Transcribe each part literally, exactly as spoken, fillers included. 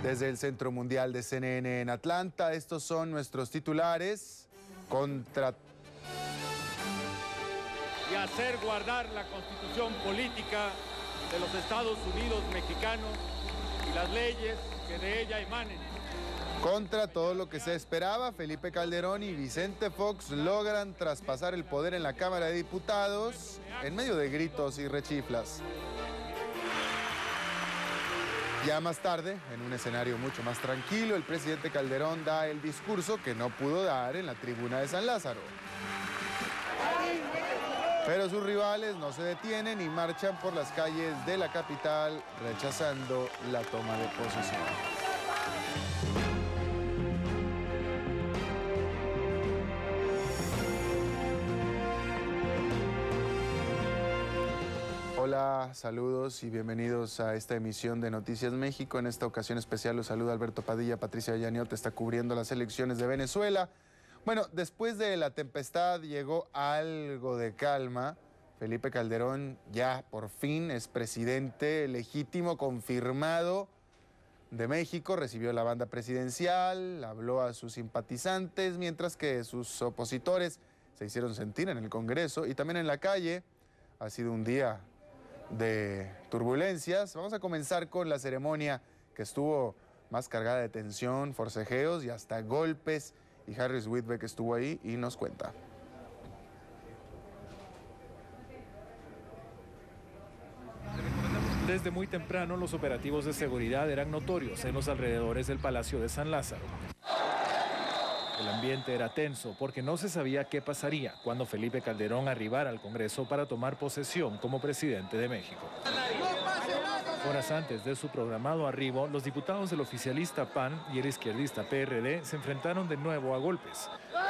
Desde el Centro Mundial de C N N en Atlanta, estos son nuestros titulares. Contra... Y hacer guardar la Constitución política de los Estados Unidos mexicanos y las leyes que de ella emanen. Contra todo lo que se esperaba, Felipe Calderón y Vicente Fox logran traspasar el poder en la Cámara de Diputados en medio de gritos y rechiflas. Ya más tarde, en un escenario mucho más tranquilo, el presidente Calderón da el discurso que no pudo dar en la tribuna de San Lázaro. Pero sus rivales no se detienen y marchan por las calles de la capital rechazando la toma de posesión. Hola, saludos y bienvenidos a esta emisión de Noticias México. En esta ocasión especial los saluda Alberto Padilla. Patricia Yaniot está cubriendo las elecciones de Venezuela. Bueno, después de la tempestad llegó algo de calma. Felipe Calderón ya por fin es presidente legítimo, confirmado de México. Recibió la banda presidencial, habló a sus simpatizantes, mientras que sus opositores se hicieron sentir en el Congreso y también en la calle. Ha sido un día de turbulencias. Vamos a comenzar con la ceremonia que estuvo más cargada de tensión, forcejeos y hasta golpes. Y Harris Whitbeck estuvo ahí y nos cuenta. Desde muy temprano los operativos de seguridad eran notorios en los alrededores del Palacio de San Lázaro. El ambiente era tenso porque no se sabía qué pasaría cuando Felipe Calderón arribara al Congreso para tomar posesión como presidente de México. Horas antes de su programado arribo, los diputados del oficialista P A N y el izquierdista P R D se enfrentaron de nuevo a golpes.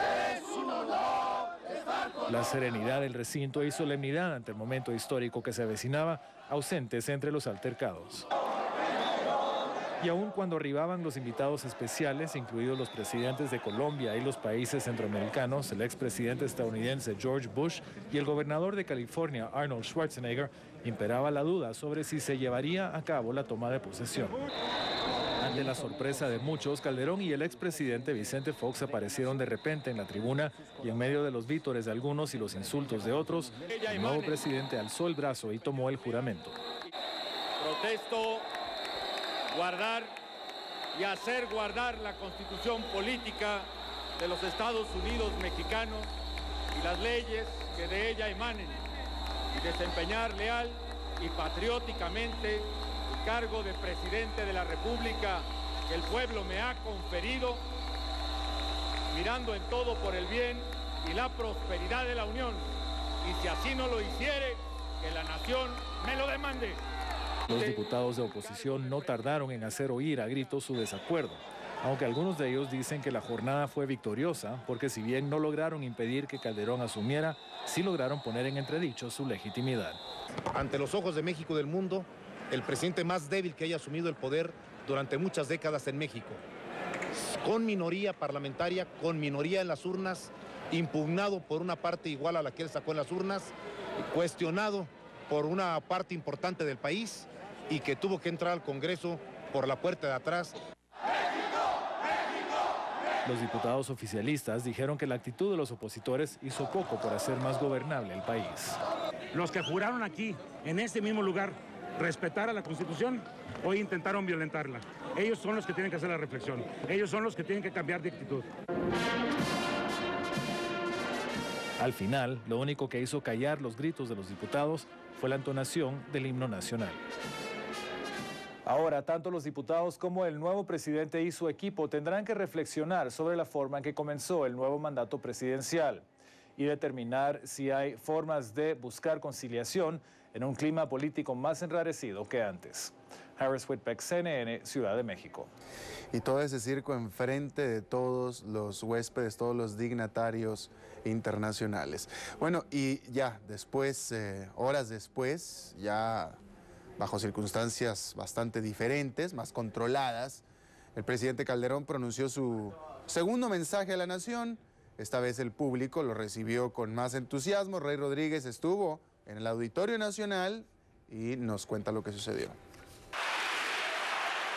La serenidad del recinto y solemnidad ante el momento histórico que se avecinaba, ausentes entre los altercados. Y aun cuando arribaban los invitados especiales, incluidos los presidentes de Colombia y los países centroamericanos, el expresidente estadounidense George Bush y el gobernador de California Arnold Schwarzenegger, imperaba la duda sobre si se llevaría a cabo la toma de posesión. Ante la sorpresa de muchos, Calderón y el expresidente Vicente Fox aparecieron de repente en la tribuna y en medio de los vítores de algunos y los insultos de otros, el nuevo presidente alzó el brazo y tomó el juramento. Protesto guardar y hacer guardar la Constitución política de los Estados Unidos mexicanos y las leyes que de ella emanen, y desempeñar leal y patrióticamente el cargo de presidente de la República que el pueblo me ha conferido, mirando en todo por el bien y la prosperidad de la Unión, y si así no lo hiciere, que la nación me lo demande. Los diputados de oposición no tardaron en hacer oír a gritos su desacuerdo, aunque algunos de ellos dicen que la jornada fue victoriosa porque si bien no lograron impedir que Calderón asumiera, sí lograron poner en entredicho su legitimidad. Ante los ojos de México y del mundo, el presidente más débil que haya asumido el poder durante muchas décadas en México, con minoría parlamentaria, con minoría en las urnas, impugnado por una parte igual a la que él sacó en las urnas, cuestionado por una parte importante del país y que tuvo que entrar al Congreso por la puerta de atrás. Los diputados oficialistas dijeron que la actitud de los opositores hizo poco por hacer más gobernable el país. Los que juraron aquí, en este mismo lugar, respetar a la Constitución, hoy intentaron violentarla. Ellos son los que tienen que hacer la reflexión. Ellos son los que tienen que cambiar de actitud. Al final, lo único que hizo callar los gritos de los diputados fue la entonación del himno nacional. Ahora, tanto los diputados como el nuevo presidente y su equipo tendrán que reflexionar sobre la forma en que comenzó el nuevo mandato presidencial y determinar si hay formas de buscar conciliación en un clima político más enrarecido que antes. Harris Whitbeck, C N N, Ciudad de México. Y todo ese circo enfrente de todos los huéspedes, todos los dignatarios internacionales. Bueno, y ya después, eh, horas después, ya bajo circunstancias bastante diferentes, más controladas, el presidente Calderón pronunció su segundo mensaje a la nación. Esta vez el público lo recibió con más entusiasmo. Rey Rodríguez estuvo en el Auditorio Nacional y nos cuenta lo que sucedió.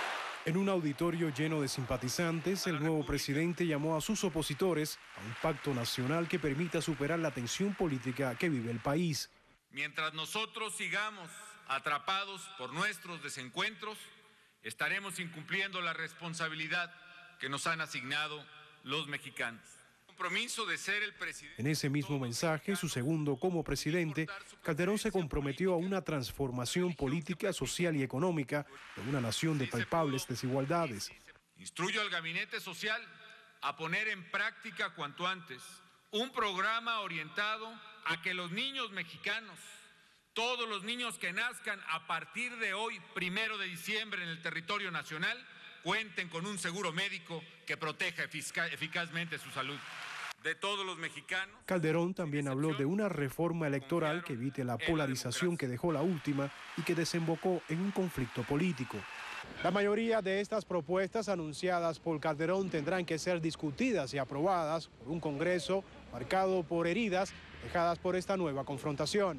En un auditorio lleno de simpatizantes, el nuevo presidente llamó a sus opositores a un pacto nacional que permita superar la tensión política que vive el país. Mientras nosotros sigamos atrapados por nuestros desencuentros, estaremos incumpliendo la responsabilidad que nos han asignado los mexicanos. Compromiso de ser el presidente. En ese mismo mensaje, su segundo como presidente, Calderón se comprometió a una transformación política, social y económica de una nación de palpables desigualdades. Instruyo al Gabinete Social a poner en práctica cuanto antes un programa orientado a que los niños mexicanos, todos los niños que nazcan a partir de hoy, primero de diciembre, en el territorio nacional, cuenten con un seguro médico que proteja eficazmente su salud. De todos los mexicanos. Calderón también habló de una reforma electoral que evite la polarización que dejó la última y que desembocó en un conflicto político. La mayoría de estas propuestas anunciadas por Calderón tendrán que ser discutidas y aprobadas por un Congreso marcado por heridas dejadas por esta nueva confrontación.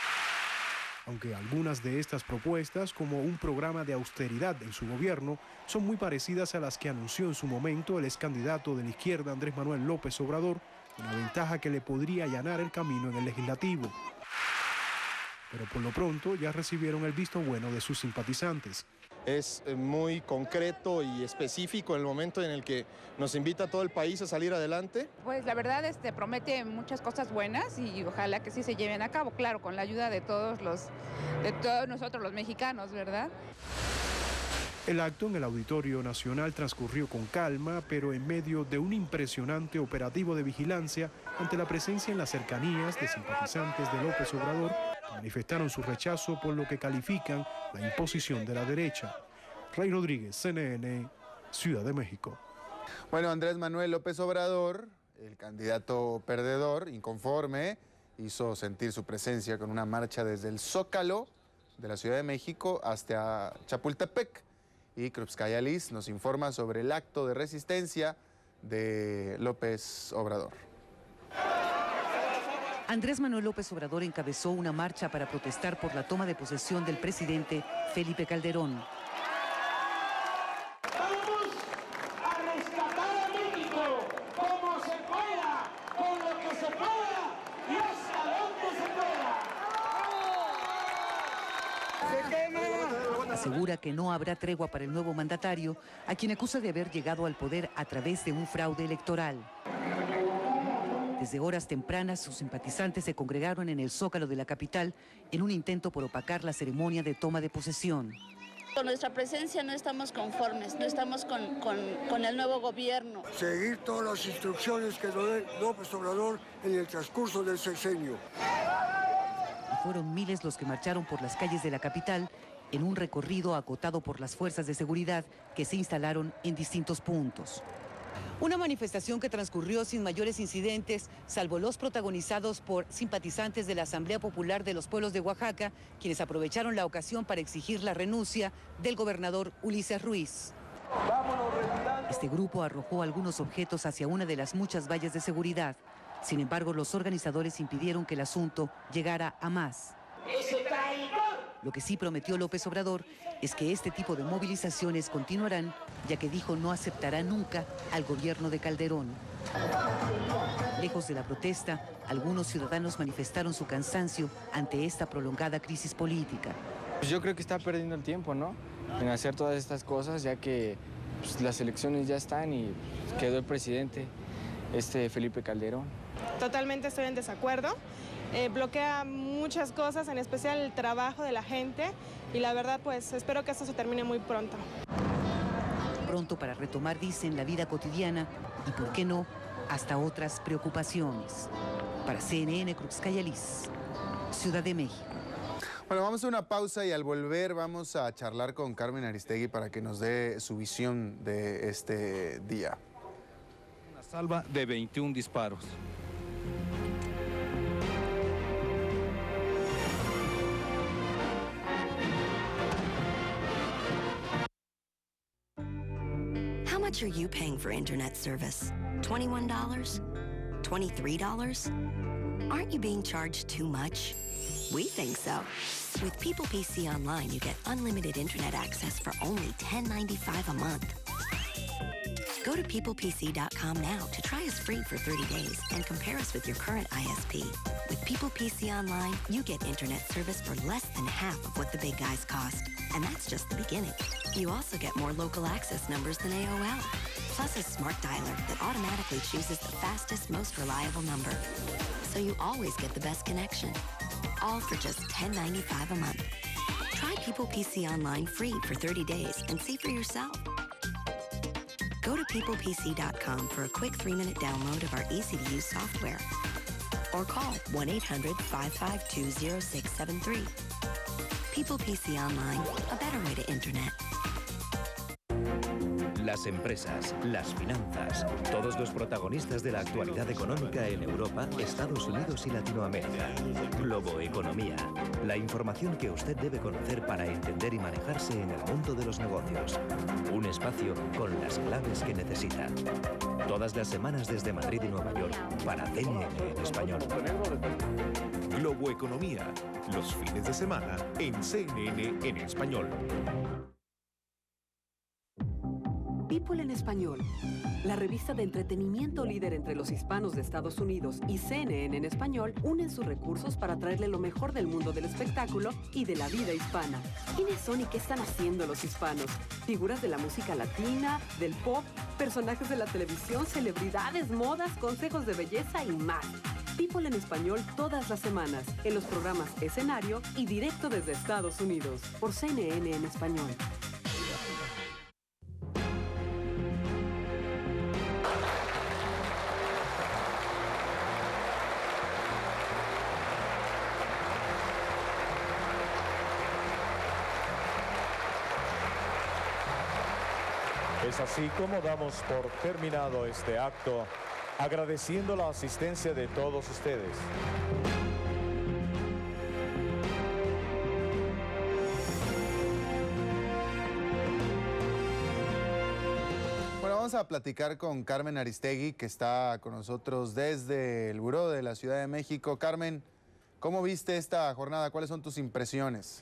Aunque algunas de estas propuestas, como un programa de austeridad en su gobierno, son muy parecidas a las que anunció en su momento el ex candidato de la izquierda Andrés Manuel López Obrador, una ventaja que le podría allanar el camino en el legislativo. Pero por lo pronto ya recibieron el visto bueno de sus simpatizantes. Es muy concreto y específico en el momento en el que nos invita a todo el país a salir adelante. Pues la verdad este, promete muchas cosas buenas y ojalá que sí se lleven a cabo, claro, con la ayuda de todos, los, de todos nosotros los mexicanos, ¿verdad? El acto en el Auditorio Nacional transcurrió con calma, pero en medio de un impresionante operativo de vigilancia ante la presencia en las cercanías de simpatizantes de López Obrador, que manifestaron su rechazo por lo que califican la imposición de la derecha. Ray Rodríguez, C N N, Ciudad de México. Bueno, Andrés Manuel López Obrador, el candidato perdedor, inconforme, hizo sentir su presencia con una marcha desde el Zócalo de la Ciudad de México hasta Chapultepec. Y Krupskaya Liz nos informa sobre el acto de resistencia de López Obrador. Andrés Manuel López Obrador encabezó una marcha para protestar por la toma de posesión del presidente Felipe Calderón. Vamos a rescatar a México como se pueda, con lo que se pueda y hasta donde se pueda. ¡Se quema! Asegura que no habrá tregua para el nuevo mandatario, a quien acusa de haber llegado al poder a través de un fraude electoral. Desde horas tempranas, sus simpatizantes se congregaron en el Zócalo de la capital en un intento por opacar la ceremonia de toma de posesión. Con nuestra presencia no estamos conformes, no estamos con, con, con el nuevo gobierno. Seguir todas las instrucciones que dio López Obrador en el transcurso del sexenio. Y fueron miles los que marcharon por las calles de la capital en un recorrido acotado por las fuerzas de seguridad que se instalaron en distintos puntos. Una manifestación que transcurrió sin mayores incidentes, salvo los protagonizados por simpatizantes de la Asamblea Popular de los Pueblos de Oaxaca, quienes aprovecharon la ocasión para exigir la renuncia del gobernador Ulises Ruiz. Este grupo arrojó algunos objetos hacia una de las muchas vallas de seguridad. Sin embargo, los organizadores impidieron que el asunto llegara a más. Lo que sí prometió López Obrador es que este tipo de movilizaciones continuarán, ya que dijo no aceptará nunca al gobierno de Calderón. Lejos de la protesta, algunos ciudadanos manifestaron su cansancio ante esta prolongada crisis política. Pues yo creo que está perdiendo el tiempo, ¿no? En hacer todas estas cosas, ya que pues, las elecciones ya están y quedó el presidente, este Felipe Calderón. Totalmente estoy en desacuerdo. Eh, bloquea muchas cosas, en especial el trabajo de la gente, y la verdad pues espero que esto se termine muy pronto. Pronto para retomar, dicen, la vida cotidiana y, por qué no, hasta otras preocupaciones. Para C N N, Krupskaya Liz, Ciudad de México. Bueno, vamos a una pausa y al volver vamos a charlar con Carmen Aristegui para que nos dé su visión de este día. Una salva de veintiún disparos. How much are you paying for internet service? twenty-one dollars? twenty-three dollars? Aren't you being charged too much? We think so. With People P C Online, you get unlimited internet access for only ten ninety-five a month. Go to people p c dot com now to try us free for thirty days and compare us with your current I S P. With People P C Online, you get internet service for less than half of what the big guys cost. And that's just the beginning. You also get more local access numbers than A O L, plus a smart dialer that automatically chooses the fastest, most reliable number. So you always get the best connection. All for just ten ninety-five a month. Try People P C Online free for thirty days and see for yourself. Go to people p c dot com for a quick three-minute download of our easy-to-use software. Or call one eight hundred, five five two, zero six seven three. People P C Online, a better way to internet. Las empresas, las finanzas, todos los protagonistas de la actualidad económica en Europa, Estados Unidos y Latinoamérica. Globo Economía, la información que usted debe conocer para entender y manejarse en el mundo de los negocios. Un espacio con las claves que necesita. Todas las semanas desde Madrid y Nueva York para C N N en español. Globo Economía, los fines de semana en C N N en español. People en Español, la revista de entretenimiento líder entre los hispanos de Estados Unidos y C N N en español, unen sus recursos para traerle lo mejor del mundo del espectáculo y de la vida hispana. ¿Quiénes son y qué están haciendo los hispanos? Figuras de la música latina, del pop, personajes de la televisión, celebridades, modas, consejos de belleza y más. People en Español todas las semanas, en los programas Escenario y directo desde Estados Unidos, por C N N en español. Es así como damos por terminado este acto, agradeciendo la asistencia de todos ustedes. Bueno, vamos a platicar con Carmen Aristegui, que está con nosotros desde el Buró de la Ciudad de México. Carmen, ¿cómo viste esta jornada? ¿Cuáles son tus impresiones?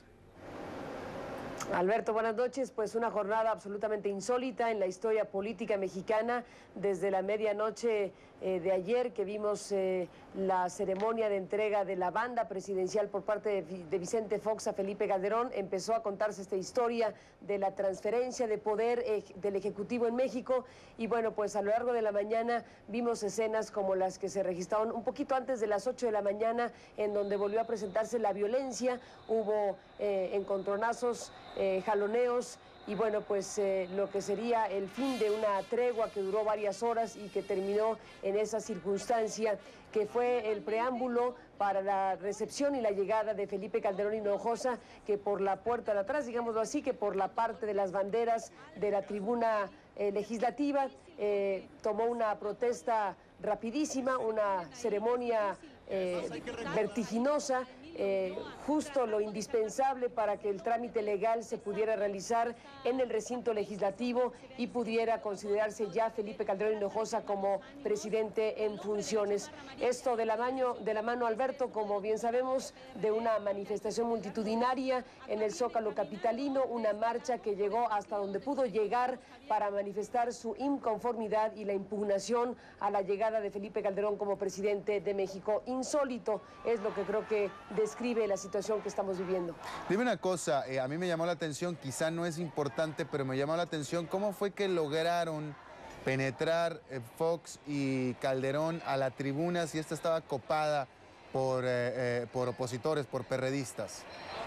Alberto, buenas noches. Pues una jornada absolutamente insólita en la historia política mexicana. Desde la medianoche eh, de ayer que vimos eh, la ceremonia de entrega de la banda presidencial por parte de, de Vicente Fox a Felipe Calderón, empezó a contarse esta historia de la transferencia de poder eh, del Ejecutivo en México. Y bueno, pues a lo largo de la mañana vimos escenas como las que se registraron un poquito antes de las ocho de la mañana, en donde volvió a presentarse la violencia. Hubo eh, encontronazos, Eh, jaloneos y bueno, pues eh, lo que sería el fin de una tregua que duró varias horas y que terminó en esa circunstancia que fue el preámbulo para la recepción y la llegada de Felipe Calderón Hinojosa, que por la puerta de atrás, digámoslo así, que por la parte de las banderas de la tribuna eh, legislativa, eh, tomó una protesta rapidísima, una ceremonia eh, vertiginosa, Eh, justo lo indispensable para que el trámite legal se pudiera realizar en el recinto legislativo y pudiera considerarse ya Felipe Calderón Hinojosa como presidente en funciones. Esto de la mano, de la mano, Alberto, como bien sabemos, de una manifestación multitudinaria en el Zócalo capitalino, una marcha que llegó hasta donde pudo llegar para manifestar su inconformidad y la impugnación a la llegada de Felipe Calderón como presidente de México. Insólito es lo que creo que describe la situación que estamos viviendo. Dime una cosa, eh, a mí me llamó la atención, quizá no es importante, pero me llamó la atención cómo fue que lograron penetrar eh, Fox y Calderón a la tribuna si esta estaba copada por, eh, eh, por opositores, por perredistas.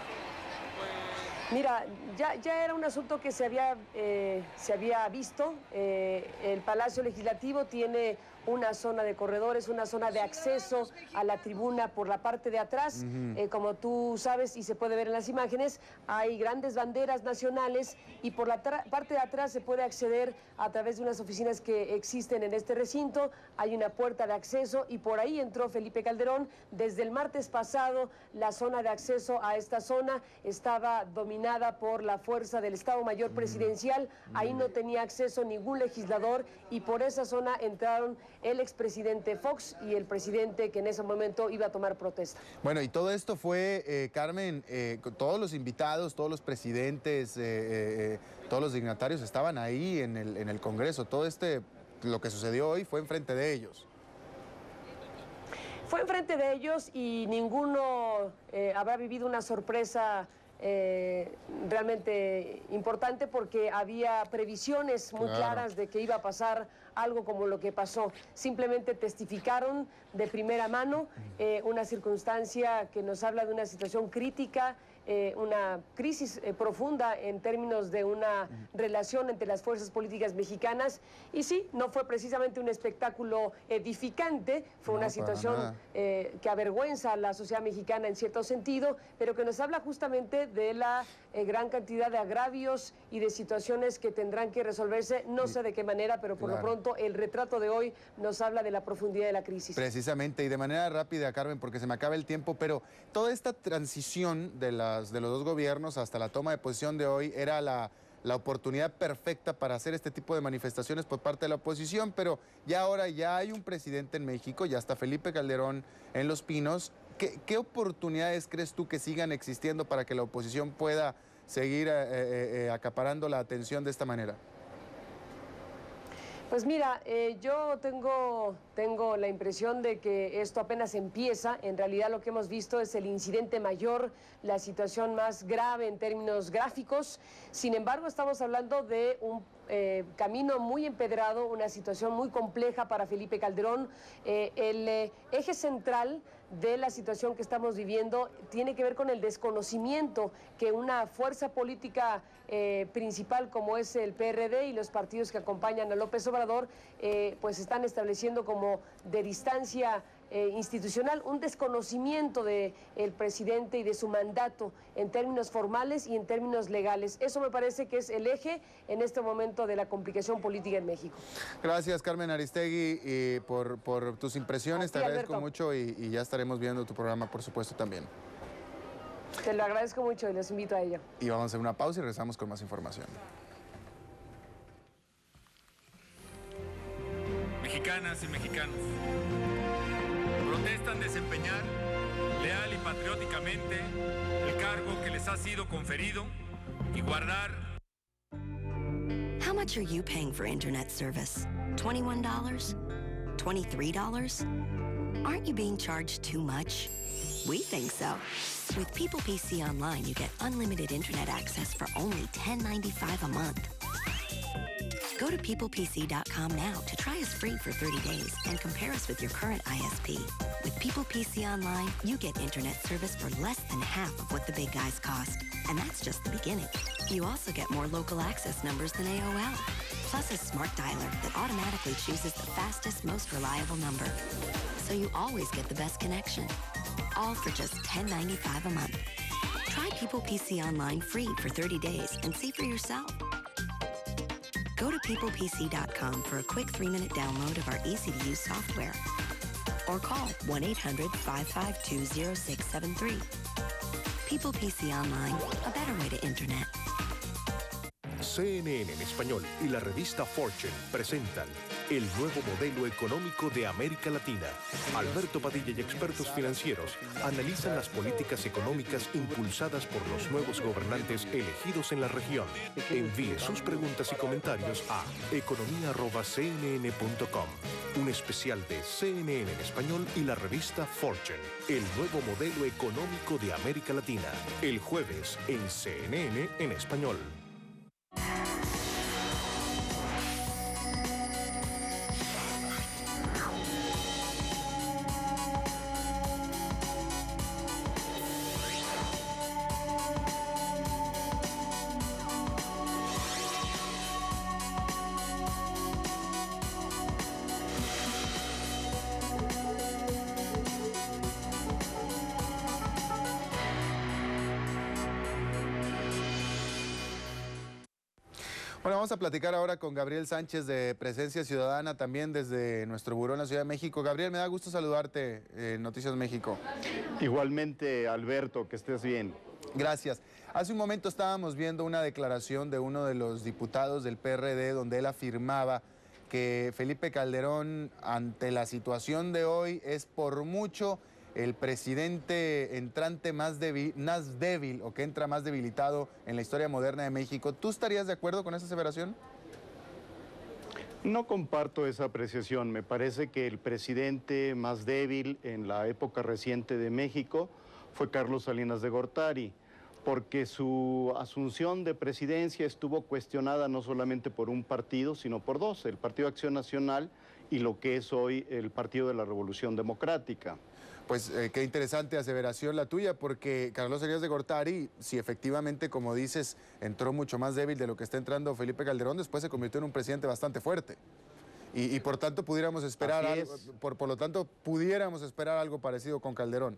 Mira, ya, ya era un asunto que se había, eh, se había visto. Eh, el Palacio Legislativo tiene una zona de corredores, una zona de acceso a la tribuna por la parte de atrás. Uh-huh. eh, como tú sabes y se puede ver en las imágenes, hay grandes banderas nacionales y por la parte de atrás se puede acceder a través de unas oficinas que existen en este recinto. Hay una puerta de acceso y por ahí entró Felipe Calderón. Desde el martes pasado, la zona de acceso a esta zona estaba dominada dominada por la fuerza del Estado Mayor Presidencial. Ahí no tenía acceso ningún legislador y por esa zona entraron el expresidente Fox y el presidente que en ese momento iba a tomar protesta. Bueno, y todo esto fue, eh, Carmen, eh, todos los invitados, todos los presidentes, eh, eh, todos los dignatarios estaban ahí en el, en el Congreso. Todo este, lo que sucedió hoy fue enfrente de ellos. Fue enfrente de ellos y ninguno eh, habrá vivido una sorpresa eh, realmente importante porque había previsiones muy Claro. claras de que iba a pasar algo como lo que pasó. Simplemente testificaron de primera mano eh, una circunstancia que nos habla de una situación crítica, eh, una crisis eh, profunda en términos de una relación entre las fuerzas políticas mexicanas. Y sí, no fue precisamente un espectáculo edificante, fue No, una para situación nada. eh, que avergüenza a la sociedad mexicana en cierto sentido, pero que nos habla justamente de la eh, gran cantidad de agravios y de situaciones que tendrán que resolverse, no sé de qué manera, pero por Claro. lo pronto el retrato de hoy nos habla de la profundidad de la crisis. Precisamente, y de manera rápida, Carmen, porque se me acaba el tiempo, pero toda esta transición de, las, de los dos gobiernos hasta la toma de posición de hoy era la, la oportunidad perfecta para hacer este tipo de manifestaciones por parte de la oposición, pero ya ahora ya hay un presidente en México, ya está Felipe Calderón en Los Pinos. ¿Qué, qué oportunidades crees tú que sigan existiendo para que la oposición pueda seguir eh, eh, eh, acaparando la atención de esta manera? Pues mira, eh, yo tengo, tengo la impresión de que esto apenas empieza. En realidad lo que hemos visto es el incidente mayor, la situación más grave en términos gráficos. Sin embargo, estamos hablando de un eh, camino muy empedrado, una situación muy compleja para Felipe Calderón. Eh, el eh, eje central de la situación que estamos viviendo tiene que ver con el desconocimiento que una fuerza política eh, principal como es el P R D y los partidos que acompañan a López Obrador eh, pues están estableciendo como de distancia eh, institucional, un desconocimiento del presidente y de su mandato en términos formales y en términos legales. Eso me parece que es el eje en este momento de la complicación política en México. Gracias, Carmen Aristegui, y por, por tus impresiones, A te ti, agradezco Alberto. mucho y, y ya estaremos viendo tu programa, por supuesto, también. Te lo agradezco mucho y los invito a ello. Y vamos a hacer una pausa y regresamos con más información. Mexicanas y mexicanos, protestan desempeñar leal y patrióticamente el cargo que les ha sido conferido y guardar. How much are you paying for internet service? twenty-one dollars? twenty-three dollars? Aren't you being charged too much? We think so. With People P C Online, you get unlimited internet access for only ten ninety-five a month. Go to people p c dot com now to try us free for thirty days and compare us with your current I S P. With People P C Online, you get internet service for less than half of what the big guys cost. And that's just the beginning. You also get more local access numbers than A O L, plus a smart dialer that automatically chooses the fastest, most reliable number. So you always get the best connection. All for just ten ninety-five a month. Try People P C Online free for thirty days and see for yourself. Go to people p c dot com for a quick three-minute download of our easy-to-use software. Or call one eight hundred, five five two, zero six seven three. People P C Online, a better way to internet. C N N en español y la revista Fortune presentan el nuevo modelo económico de América Latina. Alberto Padilla y expertos financieros analizan las políticas económicas impulsadas por los nuevos gobernantes elegidos en la región. Envíe sus preguntas y comentarios a economía arroba c n n punto com. Un especial de C N N en español y la revista Fortune. El nuevo modelo económico de América Latina. El jueves en C N N en español. Bueno, vamos a platicar ahora con Gabriel Sánchez de Presencia Ciudadana, también desde nuestro buró en la Ciudad de México. Gabriel, me da gusto saludarte en Noticias México. Igualmente, Alberto, que estés bien. Gracias. Hace un momento estábamos viendo una declaración de uno de los diputados del P R D donde él afirmaba que Felipe Calderón, ante la situación de hoy, es por mucho el presidente entrante más débil, más débil o que entra más debilitado en la historia moderna de México. ¿Tú estarías de acuerdo con esa aseveración? No comparto esa apreciación. Me parece que el presidente más débil en la época reciente de México fue Carlos Salinas de Gortari, porque su asunción de presidencia estuvo cuestionada no solamente por un partido, sino por dos, el Partido Acción Nacional y lo que es hoy el Partido de la Revolución Democrática. Pues eh, qué interesante aseveración la tuya, porque Carlos Salinas de Gortari, si efectivamente, como dices, entró mucho más débil de lo que está entrando Felipe Calderón, después se convirtió en un presidente bastante fuerte. Y, y por tanto pudiéramos esperar algo, por, por lo tanto pudiéramos esperar algo parecido con Calderón.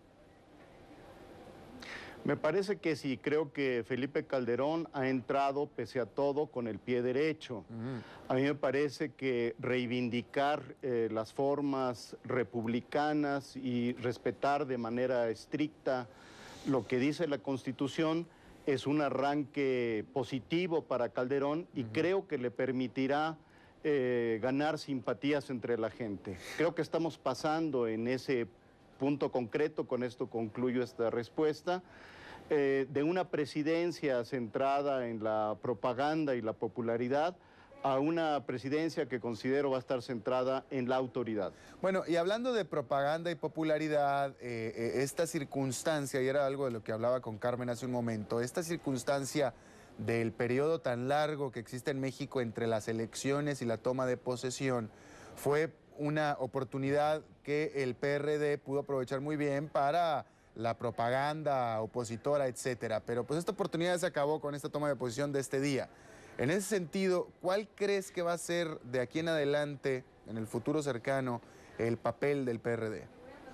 Me parece que sí, creo que Felipe Calderón ha entrado, pese a todo, con el pie derecho. Uh-huh. A mí me parece que reivindicar eh, las formas republicanas y respetar de manera estricta lo que dice la Constitución es un arranque positivo para Calderón y uh-huh. creo que le permitirá eh, ganar simpatías entre la gente. Creo que estamos pasando en ese punto concreto, con esto concluyo esta respuesta, eh, de una presidencia centrada en la propaganda y la popularidad a una presidencia que considero va a estar centrada en la autoridad. Bueno, y hablando de propaganda y popularidad, eh, eh, esta circunstancia, y era algo de lo que hablaba con Carmen hace un momento, esta circunstancia del periodo tan largo que existe en México entre las elecciones y la toma de posesión, fue una oportunidad que el P R D pudo aprovechar muy bien para la propaganda opositora, etcétera. Pero pues esta oportunidad se acabó con esta toma de posición de este día. En ese sentido, ¿cuál crees que va a ser de aquí en adelante, en el futuro cercano, el papel del P R D?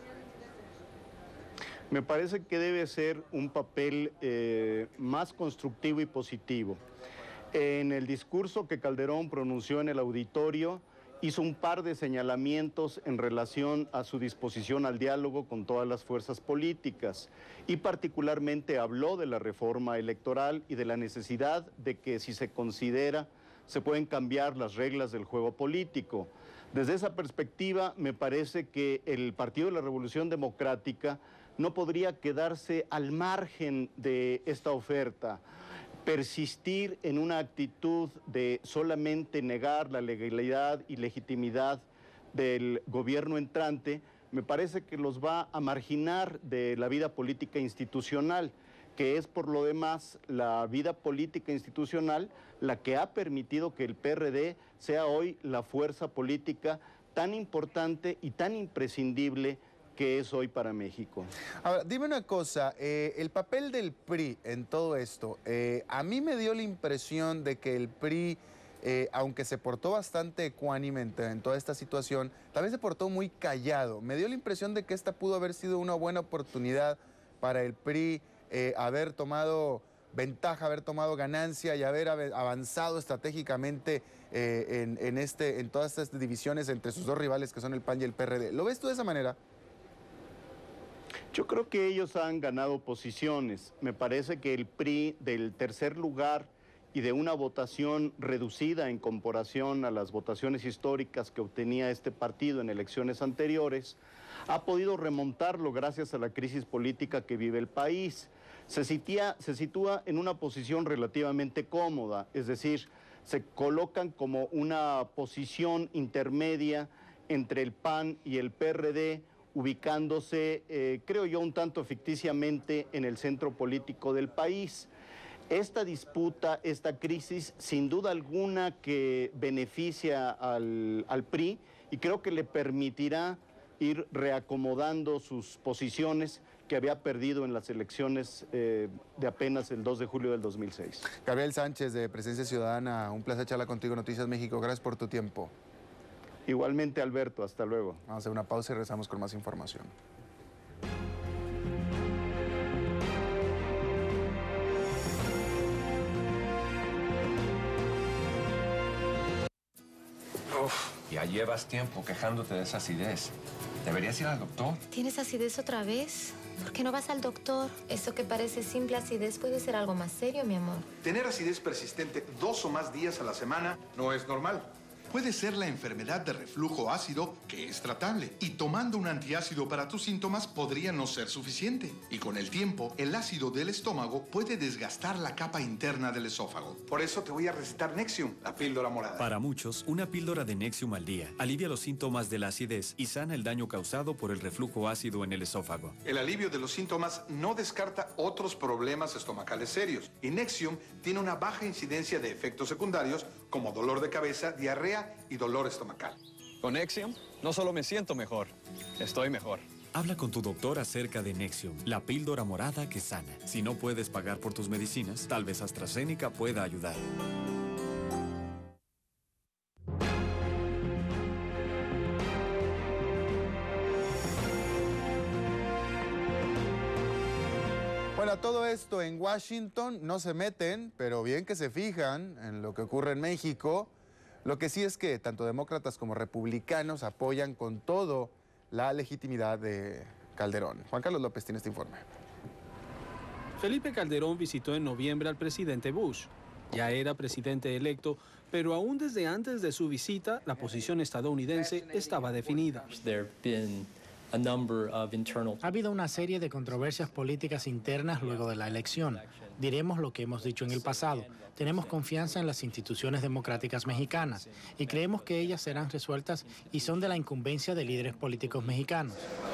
Me parece que debe ser un papel eh, más constructivo y positivo. En el discurso que Calderón pronunció en el auditorio, hizo un par de señalamientos en relación a su disposición al diálogo con todas las fuerzas políticas y particularmente habló de la reforma electoral y de la necesidad de que, si se considera, se pueden cambiar las reglas del juego político. Desde esa perspectiva, me parece que el Partido de la Revolución Democrática no podría quedarse al margen de esta oferta. Persistir en una actitud de solamente negar la legalidad y legitimidad del gobierno entrante, me parece que los va a marginar de la vida política institucional, que es por lo demás la vida política institucional la que ha permitido que el P R D sea hoy la fuerza política tan importante y tan imprescindible que es hoy para México. Ahora, dime una cosa, eh, el papel del P R I en todo esto, eh, a mí me dio la impresión de que el P R I, eh, aunque se portó bastante ecuánimente en toda esta situación, también se portó muy callado. Me dio la impresión de que esta pudo haber sido una buena oportunidad para el P R I, eh, haber tomado ventaja, haber tomado ganancia y haber avanzado estratégicamente eh, en, en, este, en todas estas divisiones entre sus dos rivales que son el P A N y el P R D. ¿Lo ves tú de esa manera? Yo creo que ellos han ganado posiciones. Me parece que el P R I del tercer lugar y de una votación reducida en comparación a las votaciones históricas que obtenía este partido en elecciones anteriores, ha podido remontarlo gracias a la crisis política que vive el país. Se, sitía, se sitúa en una posición relativamente cómoda, es decir, se colocan como una posición intermedia entre el P A N y el P R D, ubicándose, eh, creo yo, un tanto ficticiamente en el centro político del país. Esta disputa, esta crisis, sin duda alguna que beneficia al, al P R I y creo que le permitirá ir reacomodando sus posiciones que había perdido en las elecciones eh, de apenas el dos de julio del dos mil seis. Gabriel Sánchez, de Presencia Ciudadana, un placer charlar contigo, Noticias México. Gracias por tu tiempo. Igualmente, Alberto, hasta luego. Vamos a hacer una pausa y regresamos con más información. Uf, ya llevas tiempo quejándote de esa acidez. Deberías ir al doctor. ¿Tienes acidez otra vez? ¿Por qué no vas al doctor? Eso que parece simple acidez puede ser algo más serio, mi amor. Tener acidez persistente dos o más días a la semana no es normal. Puede ser la enfermedad de reflujo ácido, que es tratable. Y tomando un antiácido para tus síntomas podría no ser suficiente. Y con el tiempo, el ácido del estómago puede desgastar la capa interna del esófago. Por eso te voy a recetar Nexium, la píldora morada. Para muchos, una píldora de Nexium al día alivia los síntomas de la acidez y sana el daño causado por el reflujo ácido en el esófago. El alivio de los síntomas no descarta otros problemas estomacales serios. Y Nexium tiene una baja incidencia de efectos secundarios como dolor de cabeza, diarrea y dolor estomacal. Con Nexium no solo me siento mejor, estoy mejor. Habla con tu doctor acerca de Nexium, la píldora morada que sana. Si no puedes pagar por tus medicinas, tal vez AstraZeneca pueda ayudar. Bueno, a todo esto en Washington no se meten, pero bien que se fijan en lo que ocurre en México. Lo que sí es que tanto demócratas como republicanos apoyan con todo la legitimidad de Calderón. Juan Carlos López tiene este informe. Felipe Calderón visitó en noviembre al presidente Bush. Ya era presidente electo, pero aún desde antes de su visita, la posición estadounidense estaba definida. Ha habido una serie de controversias políticas internas luego de la elección. Diremos lo que hemos dicho en el pasado. Tenemos confianza en las instituciones democráticas mexicanas y creemos que ellas serán resueltas y son de la incumbencia de líderes políticos mexicanos.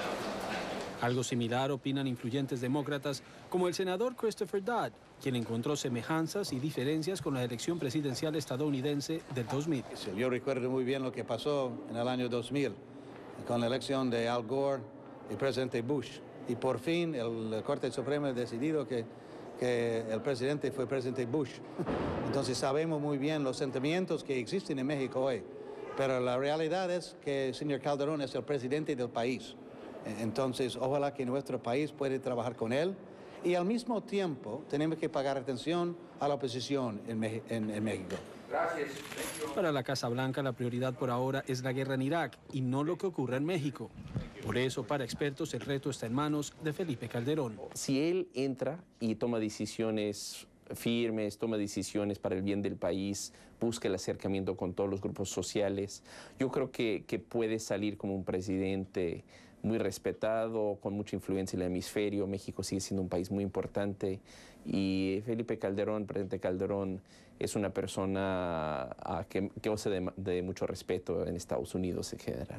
Algo similar opinan influyentes demócratas como el senador Christopher Dodd, quien encontró semejanzas y diferencias con la elección presidencial estadounidense del dos mil. Yo recuerdo muy bien lo que pasó en el año dos mil con la elección de Al Gore y presidente Bush. Y por fin el, el Corte Suprema ha decidido que, que el presidente fue presidente Bush. Entonces sabemos muy bien los sentimientos que existen en México hoy. Pero la realidad es que el señor Calderón es el presidente del país. Entonces ojalá que nuestro país pueda trabajar con él. Y al mismo tiempo tenemos que pagar atención a la oposición en, en, en México. Gracias. Para la Casa Blanca, la prioridad por ahora es la guerra en Irak y no lo que ocurre en México. Por eso, para expertos, el reto está en manos de Felipe Calderón. Si él entra y toma decisiones firmes, toma decisiones para el bien del país, busca el acercamiento con todos los grupos sociales, yo creo que, que puede salir como un presidente muy respetado, con mucha influencia en el hemisferio. México sigue siendo un país muy importante y Felipe Calderón, presidente Calderón, es una persona a que, que goza de, de mucho respeto en Estados Unidos en general.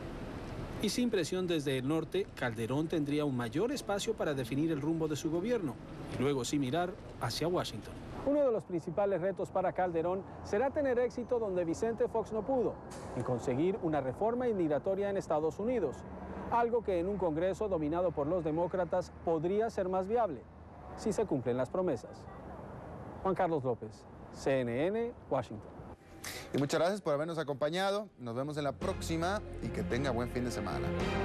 Y sin presión desde el norte, Calderón tendría un mayor espacio para definir el rumbo de su gobierno y luego sí mirar hacia Washington. Uno de los principales retos para Calderón será tener éxito donde Vicente Fox no pudo, en conseguir una reforma inmigratoria en Estados Unidos, algo que en un Congreso dominado por los demócratas podría ser más viable, si se cumplen las promesas. Juan Carlos López, C N N, Washington. Y muchas gracias por habernos acompañado. Nos vemos en la próxima y que tenga buen fin de semana.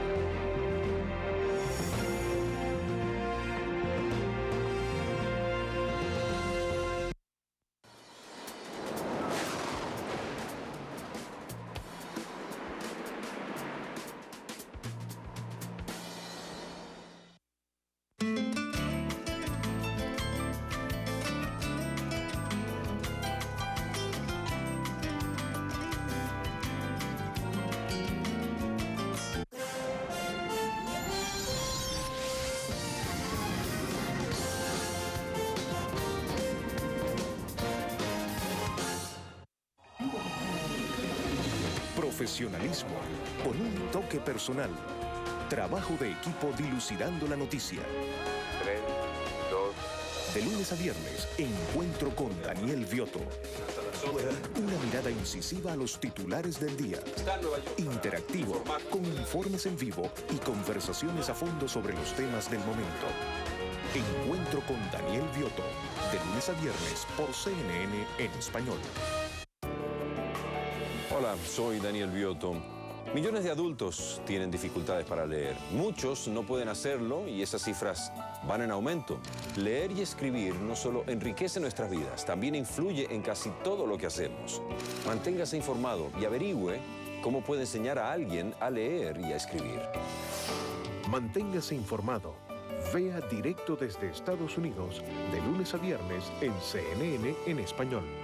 Profesionalismo con un toque personal. Trabajo de equipo dilucidando la noticia. Tres, dos. De lunes a viernes, encuentro con Daniel Vioto. Una mirada incisiva a los titulares del día. Interactivo, con informes en vivo y conversaciones a fondo sobre los temas del momento. Encuentro con Daniel Vioto. De lunes a viernes por C N N en español. Hola, soy Daniel Vioto. Millones de adultos tienen dificultades para leer. Muchos no pueden hacerlo y esas cifras van en aumento. Leer y escribir no solo enriquece nuestras vidas, también influye en casi todo lo que hacemos. Manténgase informado y averigüe cómo puede enseñar a alguien a leer y a escribir. Manténgase informado. Vea directo desde Estados Unidos de lunes a viernes en C N N en español.